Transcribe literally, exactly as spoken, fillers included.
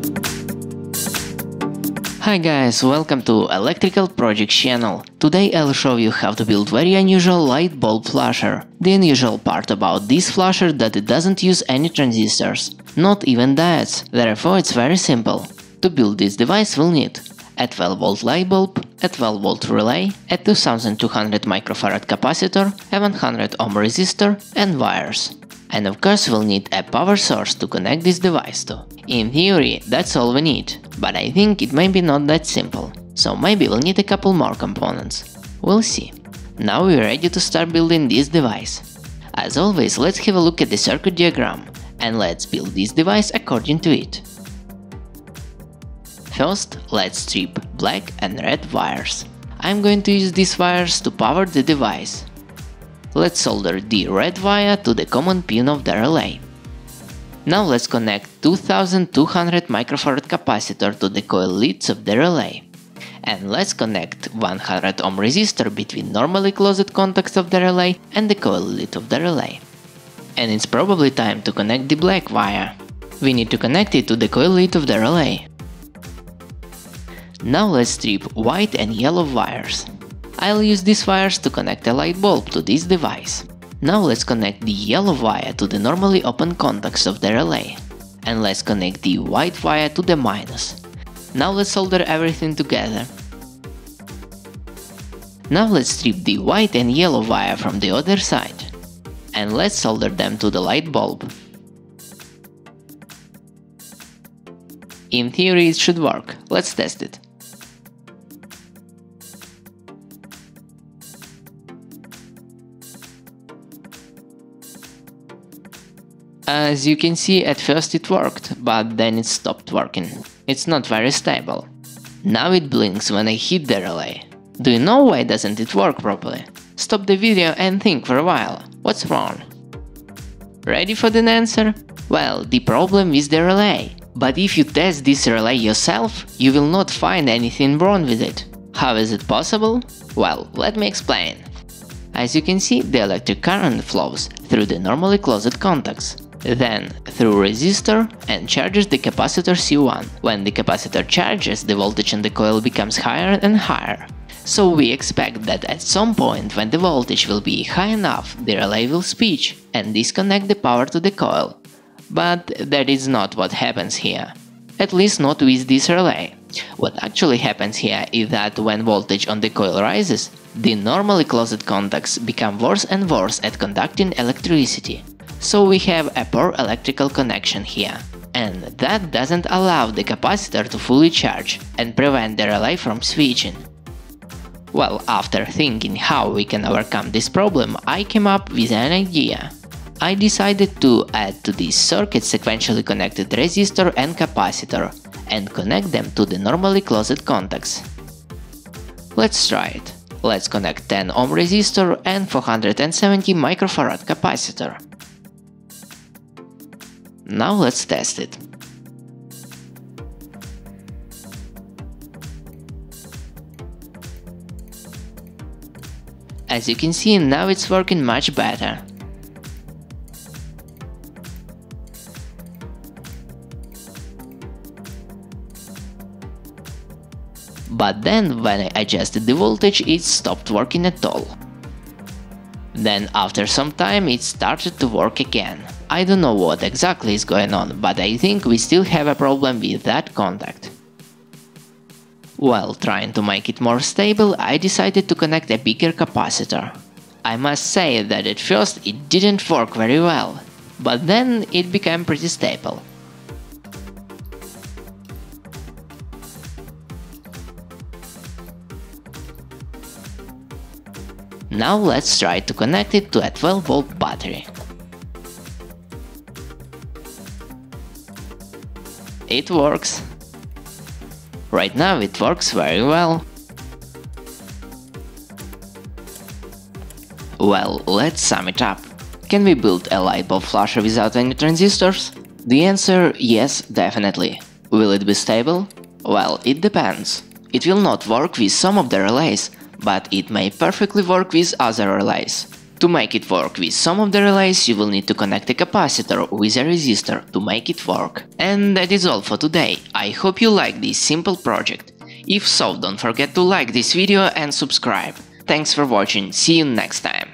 Hi guys, welcome to Electrical Project channel. Today I'll show you how to build very unusual light bulb flasher. The unusual part about this flasher that it doesn't use any transistors, not even diodes, therefore it's very simple. To build this device we'll need a twelve volt light bulb, a twelve volt relay, a two thousand two hundred microfarad capacitor, a one hundred ohm resistor and wires. And of course we'll need a power source to connect this device to. In theory, that's all we need, but I think it may be not that simple, so maybe we'll need a couple more components. We'll see. Now we're ready to start building this device. As always, let's have a look at the circuit diagram, and let's build this device according to it. First, let's strip black and red wires. I'm going to use these wires to power the device. Let's solder the red wire to the common pin of the relay. Now let's connect two thousand two hundred microfarad capacitor to the coil leads of the relay. And let's connect one hundred ohm resistor between normally closed contacts of the relay and the coil lead of the relay. And it's probably time to connect the black wire. We need to connect it to the coil lead of the relay. Now let's strip white and yellow wires. I'll use these wires to connect a light bulb to this device. Now let's connect the yellow wire to the normally open contacts of the relay. And let's connect the white wire to the minus. Now let's solder everything together. Now let's strip the white and yellow wire from the other side. And let's solder them to the light bulb. In theory it should work, let's test it. As you can see, at first it worked, but then it stopped working. It's not very stable. Now it blinks when I hit the relay. Do you know why doesn't it work properly? Stop the video and think for a while. What's wrong? Ready for the answer? Well, the problem is the relay. But if you test this relay yourself, you will not find anything wrong with it. How is it possible? Well, let me explain. As you can see, the electric current flows through the normally closed contacts, then through resistor and charges the capacitor C one. When the capacitor charges, the voltage in the coil becomes higher and higher. So we expect that at some point when the voltage will be high enough, the relay will switch and disconnect the power to the coil. But that is not what happens here. At least not with this relay. What actually happens here is that when voltage on the coil rises, the normally closed contacts become worse and worse at conducting electricity. So we have a poor electrical connection here. And that doesn't allow the capacitor to fully charge and prevent the relay from switching. Well, after thinking how we can overcome this problem, I came up with an idea. I decided to add to this circuit sequentially connected resistor and capacitor and connect them to the normally closed contacts. Let's try it. Let's connect ten ohm resistor and four hundred seventy microfarad capacitor. Now let's test it. As you can see, now it's working much better. But then, when I adjusted the voltage, it stopped working at all. Then after some time it started to work again. I don't know what exactly is going on, but I think we still have a problem with that contact. While trying to make it more stable, I decided to connect a bigger capacitor. I must say that at first it didn't work very well, but then it became pretty stable. Now let's try to connect it to a twelve volt battery. It works. Right now it works very well. Well, let's sum it up. Can we build a light bulb flasher without any transistors? The answer, yes, definitely. Will it be stable? Well, it depends. It will not work with some of the relays, but it may perfectly work with other relays. To make it work with some of the relays, you will need to connect a capacitor with a resistor to make it work. And that is all for today. I hope you like this simple project. If so, don't forget to like this video and subscribe. Thanks for watching, see you next time.